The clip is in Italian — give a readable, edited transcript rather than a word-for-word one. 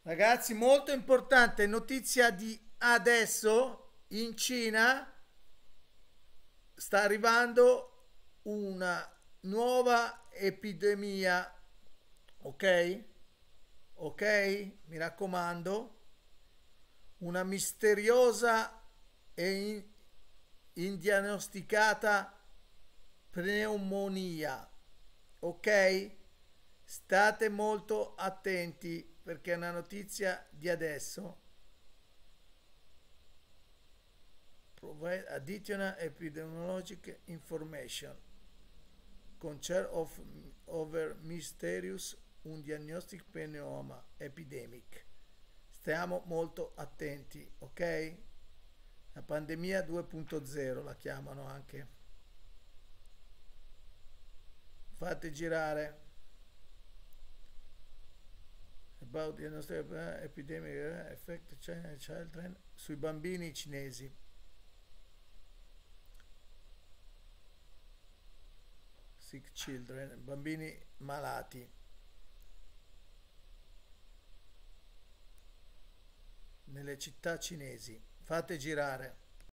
Ragazzi, molto importante, notizia di adesso, in Cina sta arrivando una nuova epidemia, ok? Ok? Mi raccomando, una misteriosa e indiagnosticata pneumonia, ok? State molto attenti perché è una notizia di adesso. Provide additional epidemiologic information. Concern of over mysterious undiagnostic pneuma epidemic. Stiamo molto attenti, ok? La pandemia 2.0 la chiamano anche. Fate girare. About diagnostic epidemic effect children sui bambini cinesi. Sick children, bambini malati nelle città cinesi. Fate girare.